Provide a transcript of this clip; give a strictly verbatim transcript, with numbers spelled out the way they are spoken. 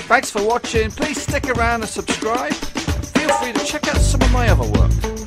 Thanks for watching. Please stick around and subscribe. Feel free to check out some of my other work.